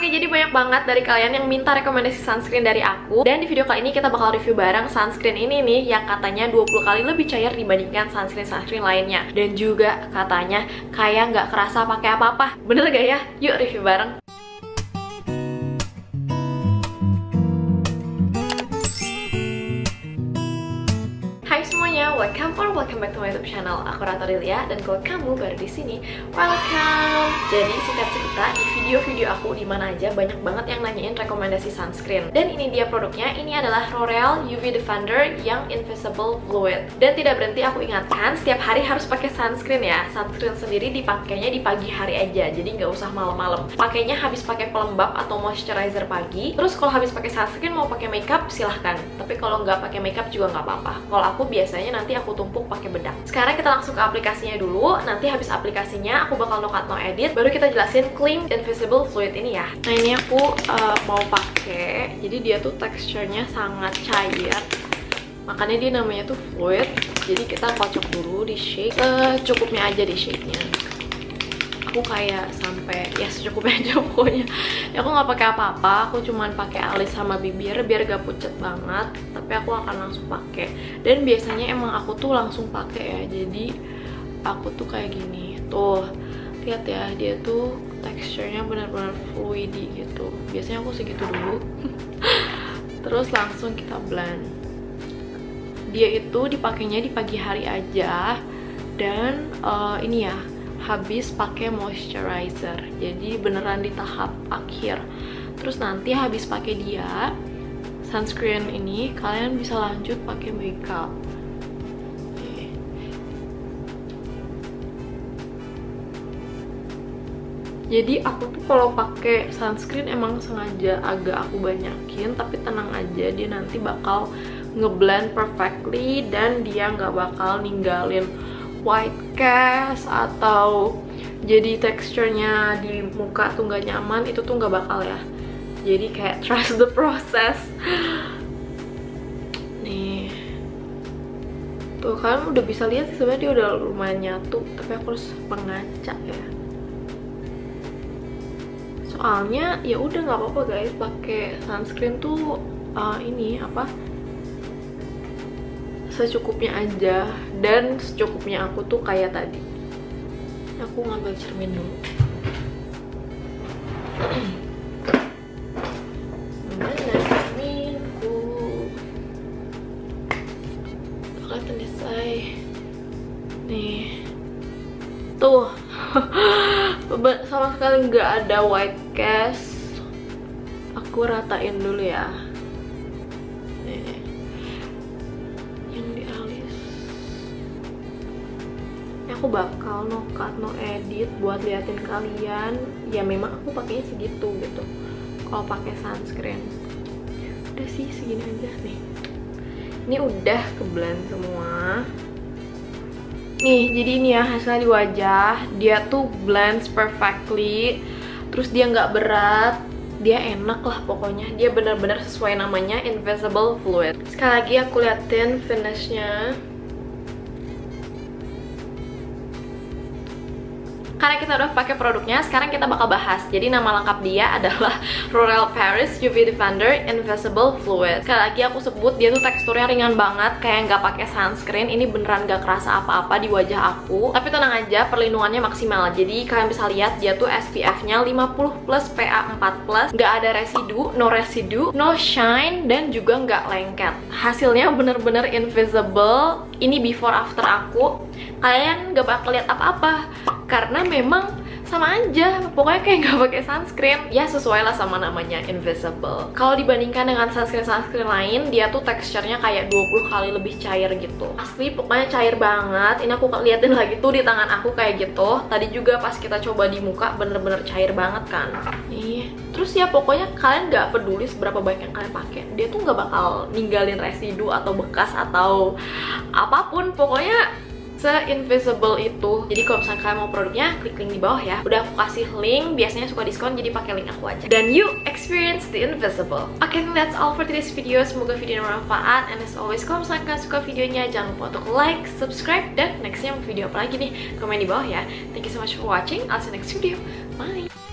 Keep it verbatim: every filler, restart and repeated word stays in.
nih, jadi banyak banget dari kalian yang minta rekomendasi sunscreen dari aku. Dan di video kali ini kita bakal review bareng sunscreen ini nih, yang katanya dua puluh kali lebih cair dibandingkan sunscreen-sunscreen lainnya. Dan juga katanya kayak nggak kerasa pakai apa-apa. Bener gak ya? Yuk review bareng. Welcome or welcome back to my YouTube channel. Aku Ratu Aurelia, dan kalau kamu baru di sini, welcome. Jadi singkat cerita, di video-video aku di mana aja banyak banget yang nanyain rekomendasi sunscreen. Dan ini dia produknya. Ini adalah L'Oreal U V Defender yang Invisible Fluid. Dan tidak berhenti aku ingatkan, setiap hari harus pakai sunscreen ya. Sunscreen sendiri dipakainya di pagi hari aja, jadi nggak usah malam-malam. Pakainya habis pakai pelembab atau moisturizer pagi. Terus kalau habis pakai sunscreen mau pakai makeup silahkan. Tapi kalau nggak pakai makeup juga nggak apa-apa. Kalau aku biasanya nanti aku tumpuk pakai bedak. Sekarang kita langsung ke aplikasinya dulu. Nanti habis aplikasinya aku bakal no cut no edit, baru kita jelasin Clean Invisible Fluid ini ya. Nah ini aku uh, mau pakai. Jadi dia tuh teksturnya sangat cair, makanya dia namanya tuh fluid. Jadi kita kocok dulu di shake secukupnya aja di shake-nya. Aku kayak sampai ya secukupnya aja pokoknya. Ya, aku nggak pakai apa-apa, aku cuman pakai alis sama bibir biar gak pucat banget. Tapi aku akan langsung pakai. Dan biasanya emang aku tuh langsung pakai ya. Jadi aku tuh kayak gini. Tuh, lihat ya, dia tuh teksturnya benar-benar fluidy gitu. Biasanya aku segitu dulu. Terus langsung kita blend. Dia itu dipakainya di pagi hari aja. Dan uh, ini ya, habis pakai moisturizer, jadi beneran di tahap akhir. Terus nanti habis pakai dia sunscreen ini, kalian bisa lanjut pakai makeup. Oke. Jadi aku tuh kalau pakai sunscreen emang sengaja agak aku banyakin, tapi tenang aja, dia nanti bakal ngeblend perfectly dan dia nggak bakal ninggalin white cast atau jadi teksturnya di muka tuh nggak nyaman. Itu tuh nggak bakal ya. Jadi kayak trust the process. Nih tuh kan udah bisa lihat sebenarnya dia udah lumayan nyatu, tapi aku harus pengaca ya, soalnya ya udah nggak apa-apa guys, pakai sunscreen tuh uh, ini apa secukupnya aja. Dan secukupnya aku tuh kayak tadi. Aku ngambil cermin dulu. Mana cerminku? Kelihatan deh say. Nih tuh. Sama sekali nggak ada white cast. Aku ratain dulu ya. Aku bakal no cut no edit buat liatin kalian. Ya memang aku pakainya segitu gitu kalau pakai sunscreen. Udah sih segini aja nih. Ini udah keblend semua. Nih jadi ini ya hasilnya di wajah. Dia tuh blends perfectly. Terus dia nggak berat, dia enak lah pokoknya. Dia benar-benar sesuai namanya, Invisible Fluid. Sekali lagi aku liatin finishnya. Karena kita udah pakai produknya, sekarang kita bakal bahas. Jadi nama lengkap dia adalah L'Oreal Paris U V Defender Invisible Fluid. Sekali lagi aku sebut, dia tuh teksturnya ringan banget, kayak nggak pakai sunscreen. Ini beneran nggak kerasa apa-apa di wajah aku. Tapi tenang aja, perlindungannya maksimal. Jadi kalian bisa lihat dia tuh S P F-nya lima puluh plus, P A empat plus, nggak ada residu, no residu, no shine, dan juga nggak lengket. Hasilnya bener-bener invisible. Ini before after aku. Kalian nggak bakal lihat apa-apa. Karena memang sama aja, pokoknya kayak nggak pakai sunscreen. Ya sesuai lah sama namanya, invisible. Kalau dibandingkan dengan sunscreen-sunscreen lain, dia tuh teksturnya kayak dua puluh kali lebih cair gitu. Asli pokoknya cair banget. Ini aku liatin lagi tuh di tangan aku kayak gitu. Tadi juga pas kita coba di muka bener-bener cair banget kan. Nih, terus ya pokoknya kalian nggak peduli seberapa banyak yang kalian pakai, dia tuh nggak bakal ninggalin residu atau bekas atau apapun. Pokoknya se-invisible itu. Jadi kalau misalnya kalian mau produknya, klik link di bawah ya. Udah aku kasih link, biasanya suka diskon, jadi pakai link aku aja. Dan you experience the invisible. Oke, okay, that's all for today's video. Semoga video bermanfaat. And as always, kalau misalnya kalian suka videonya, jangan lupa untuk like, subscribe, dan nextnya mau video apa lagi nih, komen di bawah ya. Thank you so much for watching. I'll see you next video. Bye!